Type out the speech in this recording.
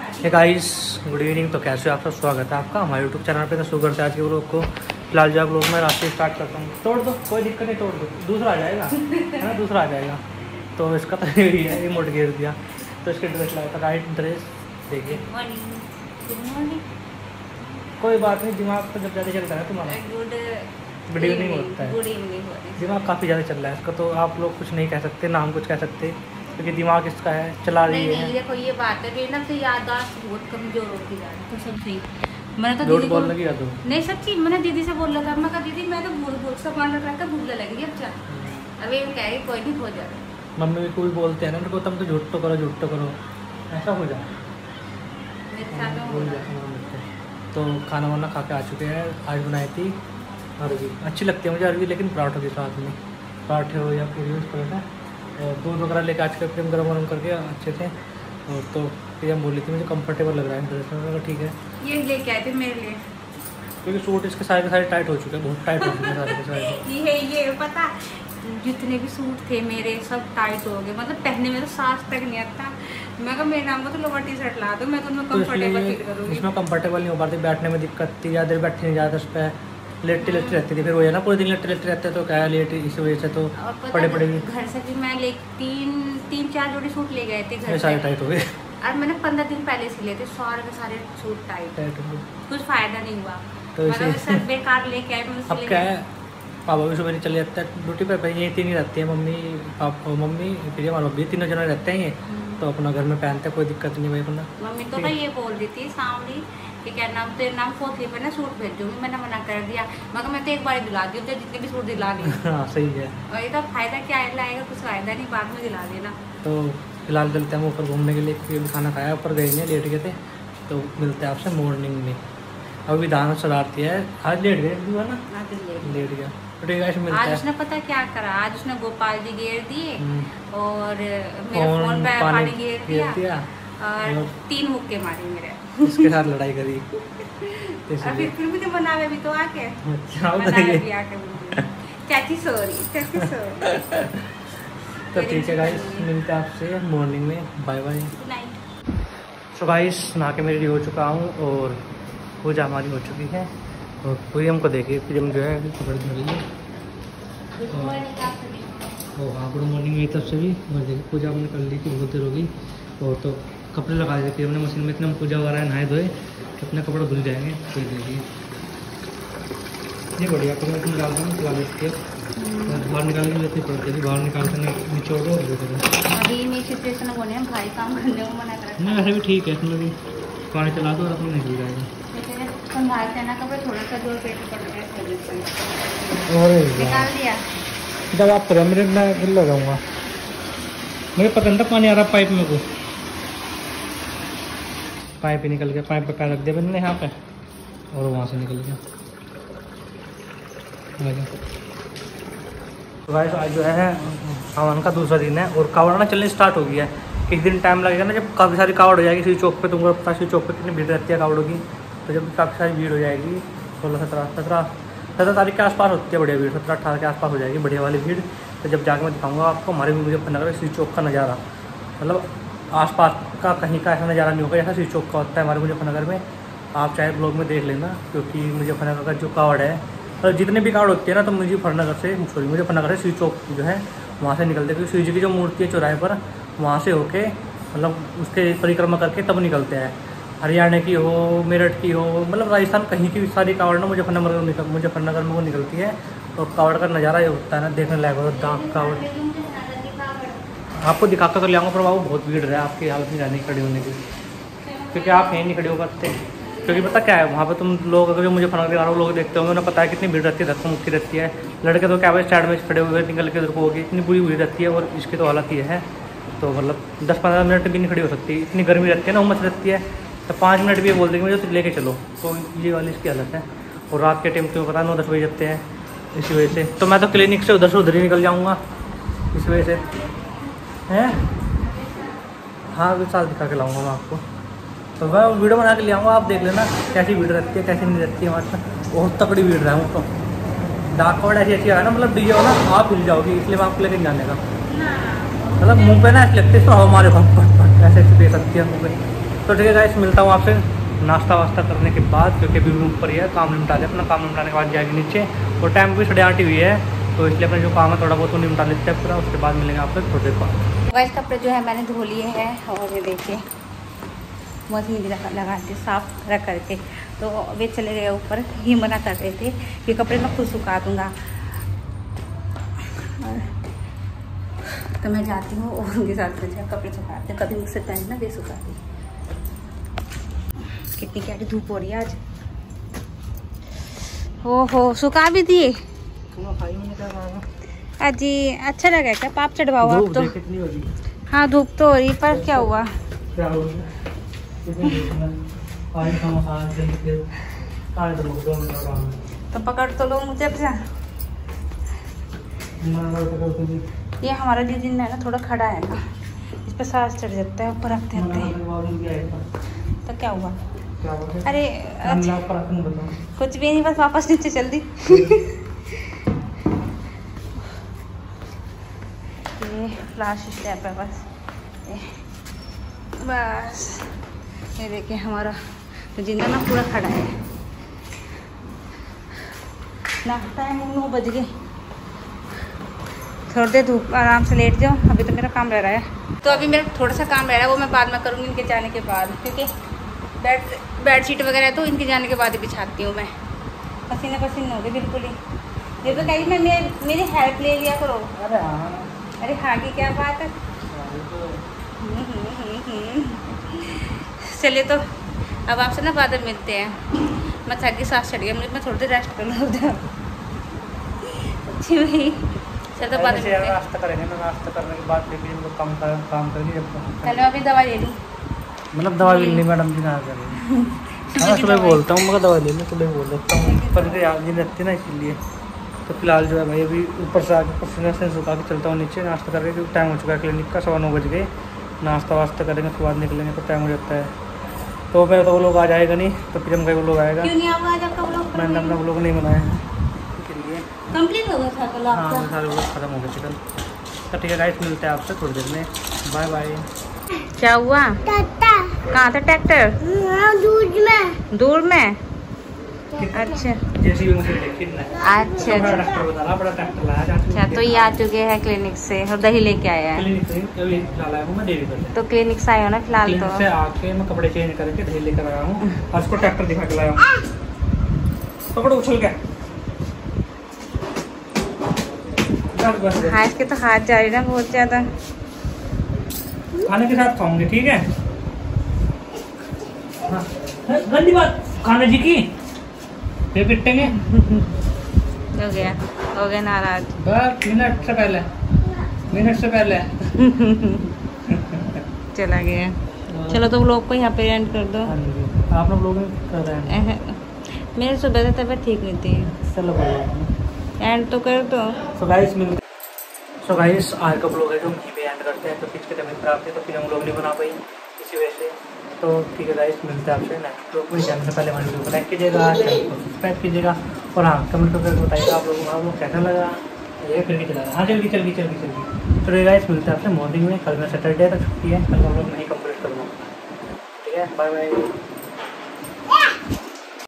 Hey guys, good evening. तो कैसे हो आप सब? स्वागत है आपका हमारे यूट्यूब चैनल पे। तो शुरू करते हैं आज के व्लॉग को। फिलहाल जो आप लोग मैं रास्ते स्टार्ट करता हूँ। तोड़ दो, कोई दिक्कत नहीं, तोड़ दो, दूसरा आ जाएगा है ना, दूसरा आ जाएगा। तो इसका तो यही है, रिमोट गिर दिया। तो इसके ड्रेस लाया था, राइट ड्रेस देखिए। कोई बात नहीं, दिमाग तो जब ज़्यादा चलता है तुम्हारा। गुड इवनिंग होता है, दिमाग काफ़ी ज़्यादा चल रहा है इसका। तो आप लोग कुछ नहीं कह सकते, ना हम कुछ कह सकते, क्योंकि दिमाग इसका है, चला रही है। देखो ये बात है ना, तो याददाश्त बहुत कमजोर होती जा रही है। तो सब सही। मैंने तो झूठ दीदी बोल को लगी तो नहीं, सच्ची मैंने दीदी से बोल रहा था। मैं कहा दीदी मैं तो भूल सामान रख कर भूल लगेगी अब चल। अभी कह रही कोई नहीं हो जाए। मम्मी भी कोई बोलते हैं ना, मेरे को तुम तो झूठ तो करो, झूठ तो करो, ऐसा हो जाए। मेरे साथ में भूल जाता हूँ मुझसे। तो खाना वाना खा के आ चुके हैं। आज बनाई थी अरबी, अच्छी लगती है मुझे अरबी, लेकिन पराठों के साथ में, पराठे हो या पूरी पराठा, और दूध वगैरह लेके आज के फिर गर्म गर्म करके अच्छे से। और तो प्रियम बोली थी मुझे कंफर्टेबल लग रहा है ड्रेस में। ठीक है, ये लेके आए थे मेरे लिए, क्योंकि सूट इसके सारे के सारे टाइट हो चुके हैं, बहुत टाइट हो चुके हैं सारे के सारे। ये पता, जितने भी सूट थे मेरे सब टाइट हो गए। मतलब पहनने में तो सांस तक नहीं आता। मैं कहा मेरे नाम को तो लोअर टी शर्ट ला दो, मैं तो उनमें कंफर्टेबल फील करूँगी। इसमें कंफर्टेबल नहीं हो पाती, बैठने में दिक्कत थी, ज़्यादा देर बैठे नहीं जाता, उस पर लेटती लेटती रहती थी। फिर वो है ना, पूरे दिन लेटते लेटते रहते, तो क्या है लेट, इसी वजह से तो पड़े पड़े भी। घर से भी मैं तीन चार जोड़ी सूट ले गए थे घर सारे से। टाइट हो गए। और मैंने 15 दिन पहले सिले थे, सारे के सारे सूट टाइट। कुछ फायदा नहीं हुआ, तो मतलब सब बेकार लेके आए। अब क्या है, पापा भी सुबह चले जाते हैं ड्यूटी पे, यही तीन ही रहती है, मम्मी पापा, मम्मी फिर हमारे भी तीनों जने रहते हैं ये। तो अपना घर में पहनते हैं, कोई दिक्कत नहीं भाई अपना। मम्मी तो ना ये बोल रही थी सामने कि क्या नाम, तेरे नाम फोथली पे ना सूट भेजूंगी। मैंने मना कर दिया, मगर मैं तो एक बार दिला दी हूँ, जितने भी सूट दिला दी। हाँ सही है। और ये तो फायदा क्या लाएगा, कुछ फायदा नहीं, बाद में दिला देना। तो फिलहाल चलते हैं ऊपर घूमने के लिए, क्योंकि खाना खाया, ऊपर गए नहीं, लेट गए थे। तो मिलते हैं आपसे मॉर्निंग में। अभी दाना शरारती है, आज लेट गए ना, लेट गया। तो ठीक है, मिलते हैं। आज उसने पता क्या करा, आज उसने गोपाल जी घेर दिए और मेरे फोन पे पानी घेर दिया और 3 मुक्के मारे मेरे। इसके साथ लड़ाई करी। फिर मुझे मनावे भी तो आके, चाची सॉरी। तो ठीक है गाइस, मिलते हैं आपसे मॉर्निंग में, बाय बाय। सो गाइस, नहा के मैं रेडी हो चुका हूँ और पूजा हमारी हो चुकी है। और प्रियम को देखिए, प्रियम जो है कपड़े धो रही है। हाँ, गुड मॉर्निंग मेरी तरफ से भी। और देखिए पूजा हमने कर ली थी, बहुत देर हो गई। और तो कपड़े लगा देते हमने मशीन में, इतना पूजा वगैरह नहाए धोए, अपने कपड़े धुल जाएंगे। तो देखिए ये बढ़िया कपड़े तुम निकाल दूँ, निकाल लेती है, बाहर निकाल के लेती पड़ती है, बाहर निकाल कर निचोड़ दो। अभी मेरी सिचुएशन बने हम भाई काम करने को मना कर। नहीं ऐसे भी ठीक है, इसमें भी पानी चला दो और अपने निकल जाएगा। संभालते हैं ना कपड़े, थोड़ा सा जोर पेट पड़ रहा है, निकाल दिया। जब आप करें मेरे, मैं गिल्ला हो जाऊँगा। मुझे पता नहीं था पानी आ रहा पाइप में को, पाइप ही निकल गया। पाइप पे पैर रख दिया मैंने यहाँ पे, और वहाँ से निकल गया। तो गाइस आज जो है हवन का दूसरा दिन है, और कावड़ ना चलने स्टार्ट हो गया है। एक दिन टाइम लगेगा ना, जब काफ़ी सारी कावड़ हो जाएगी श्री चौक पे। तुमको पता है श्री चौक पे कितनी भीड़ रहती है कावड़ों की। तो जब काफ़ी सारी भीड़ हो जाएगी, 16-17 तारीख के आसपास होती है बढ़िया भीड़, 17-18 के आसपास हो जाएगी बढ़िया वाली भीड़। तो जब जाकर मैं दिखाऊंगा आपको हमारे मुजफ्फरनगर श्री चौक का नज़ारा, मतलब आसपास का कहीं का ऐसा नज़ारा नहीं होगा जैसा श्री चौक का होता है हमारे मुजफ्फरनगर में। आप चाहे ब्लॉग में देख लेना, क्योंकि मुजफ्फरनगर का जो कावड़ है, और जितने भी कावड़ होती है ना, तो मुजफ्फरनगर से श्री चौक जो है वहाँ से निकलते हैं। क्योंकि शिव जी की जो मूर्ति है चौराहे पर, वहाँ से होके मतलब उसके परिक्रमा करके तब निकलते हैं। हरियाणा की हो, मेरठ की हो, मतलब राजस्थान कहीं की भी सारी कावड़ ना मुजफ्फरनगर में वो निकलती है। और कावड़ का नज़ारा ये होता है ना, देखने लायक होता है। दाग कावड़ आपको दिखाकर तो ले आऊँगा, पर वो बहुत भीड़ है, आपकी हालत नहीं रहनी खड़ी होने की, क्योंकि आप यहीं नहीं खड़े हो सकते। क्योंकि पता क्या है, वहाँ पर तुम लोग अगर जो मुजफ्फरनगर लोग देखते होंगे, उन्हें पता है कितनी भीड़ रहती है, धक्का मुक्की रहती है। लड़के तो क्या भाई साइड में खड़े हुए निकल के इधर होगी, इतनी बुरी भीड़ रहती है। और इसकी तो हालत ये है, तो मतलब 10-15 मिनट भी नहीं खड़ी हो सकती, इतनी गर्मी रहती है ना, उमस रहती है। तो 5 मिनट भी बोल देंगे मुझे तो लेके चलो, तो ये वाली इसकी हालत है। और रात के टाइम तुम्हें पता है 9-10 बजे जाते हैं, इसी वजह से। तो मैं तो क्लिनिक से उधर ही निकल जाऊँगा इस वजह से हैं। हाँ अभी साथ दिखा के लाऊँगा मैं आपको, तो मैं वीडियो बना के ले आऊँगा, आप देख लेना कैसी भीड़ रहती है कैसी नहीं रहती है। हमारे साथ बहुत तकड़ी भीड़ रहा हूँ। तो डाक कावड़ ऐसी है ना, मतलब डीजे हो ना, आप हिल जाओगी, इसलिए मैं आपको लेकर जाने का। मतलब मुँह पे ना ऐसे लगते हैं, हवा मारे फट फट फट ऐसे दे सकती है मुँह पे। तो ठीक है गाइस, मिलता हूँ आपसे नाश्ता वास्ता करने के बाद, क्योंकि अभी रूम पर ही है, काम निपटा ले अपना, काम निपटाने के बाद जाएगी नीचे और टाइम भी 8:30 हुई है, तो इसलिए अपना जो काम है थोड़ा बहुत वो निपटा लेते हैं पूरा, उसके बाद मिलेंगे आपसे थोड़ी देर बाद। गाइस कपड़े जो है मैंने धो लिए हैं और ये देखिए मशीन भी लगा दी साफ रख करके। तो वे चले गए ऊपर, ही मना कर रहे थे कि कपड़े मैं खुद सुखा दूँगा, तो मैं जाती हूँ और उनके साथ में कपड़े सुखाते हैं। कभी मुझसे टाइम ना दे सुखाती। कितनी कैडी धूप हो रही है आज। हो सुखा भी दिए अजी। अच्छा लगा क्या पाप चढ़वाओ आप तो। हाँ धूप तो हो रही, पर क्या हुआ तो पकड़ तो लो मुझे। ये हमारा दीदी है ना थोड़ा खड़ा है ना, इस पर सांस चढ़ जाता है ऊपर रखते रखते। तो क्या हुआ? अरे अच्छा, कुछ भी नहीं, बस वापस नीचे चल दी। ये लास्ट स्टेप है बस ये देखिए हमारा तो जिंदा ना पूरा खड़ा है। नाश्ता है 9 बज गए, थोड़ी देर धूप आराम से लेट जाओ। अभी तो मेरा काम रह रहा है, तो अभी मेरा थोड़ा सा काम रह रहा है, वो मैं बाद में करूँगी इनके जाने के बाद, क्योंकि बेडशीट वगैरह तो इनके जाने के बाद ही बिछाती हूँ मैं। पसीने पसीने हो गए बिल्कुल ही। ये तो कहीं मैं मेरी हेल्प ले लिया करो। अरे हाँ की क्या बात है। चलिए तो अब आपसे ना बाद में मिलते हैं। मैं थक गई, सांस चढ़ गया मुझे, मैं थोड़ी देर रेस्ट कर लूँ। जी भाई चल तो बाद में नाश्ता करेंगे ना, नाश्ता करने के बाद फिर हम लोग काम करेंगे। चलो अभी दवा ले लूँ, मतलब दवा भी नहीं मैडम जी ना कर रही। मैं सुबह बोलता हूँ मगर दवा ले लूँ, सुबह बोल देता हूँ, पर मुझे याद नहीं रहती ना इसीलिए। तो फिलहाल जो है भाई अभी ऊपर से आके पसीने से सुखा के चलता हूँ नीचे नाश्ता करके, क्योंकि टाइम हो चुका है क्लिनिक का, 9:15 बज गए। नाश्ता वास्ता करेंगे उसके बाद निकलेंगे तो टाइम हो जाता है। तो मैं तो वो लोग आ जाएगा नहीं, तो फिर हम कहीं वो लोग आएगा। क्यों नहीं आऊँगा? आज आपका व्लॉग मैंने अपना व्लॉग नहीं बनाया है इसलिए। कंप्लीट हो गया था कल आपका? हाँ सारे व्लॉग खत्म हो गए थे कल। तो ठीक है गाइस, मिलते हैं आपसे थोड़ी देर में, बाय बाय। क्या हुआ? कहाँ था ट्रैक्टर? दूर में। अच्छा जैसी भी मुझे देखी ना। अच्छा बड़ा ट्रैक्टर बता, बड़ा ट्रैक्टर लाया। अच्छा तो ये आ चुके हैं क्लिनिक से और दही लेके आया है। क्लिनिक से अभी लाया हूँ मैं डेरी पर। तो क्लिनिक से आए हो ना फिलहाल? क्लिनिक तो से आके मैं कपड़े चेंज करके दही लेकर आया हूँ और उसको ट्रैक्टर दिखा के लाया हूँ। पकड़ो उछल के। हाँ इसके तो हाथ जा रही ना बहुत ज्यादा। खाने के साथ खाऊंगी ठीक है। हाँ गंदी बात खाने जी की फिर पिटेंगे। हो गया नाराज। बस मिनट से पहले चला गया। चलो तो लोग को यहाँ पे एंड कर दो। आप लोग कर रहे हैं। मेरी सुबह से तबीयत ठीक नहीं थी। चलो एंड तो कर दो। सो गाइस आज का ब्लॉग है जो यहीं पे एंड करते हैं, तो किसकी तबीयत खराब थी तो फिर हम लोग नहीं बना पाई इसी वजह से। तो ठीक है गाइस, मिलते हैं आपसे नेक्स्ट ब्लॉग में। जाने से पहले हमारे वीडियो को लाइक कीजिएगा, चैनल को सब्सक्राइब कीजिएगा और हाँ कमेंट करके बताइएगा आप लोगों को कैसा लगा। ये फिर भी चला रहा। हाँ जल्दी तो गाइस मिलते हैं आपसे मॉर्निंग में। कल मैं सैटरडे तक छुट्टी है, कल हम लोग नहीं कंप्लीट करूँगा। ठीक है बाय बाय।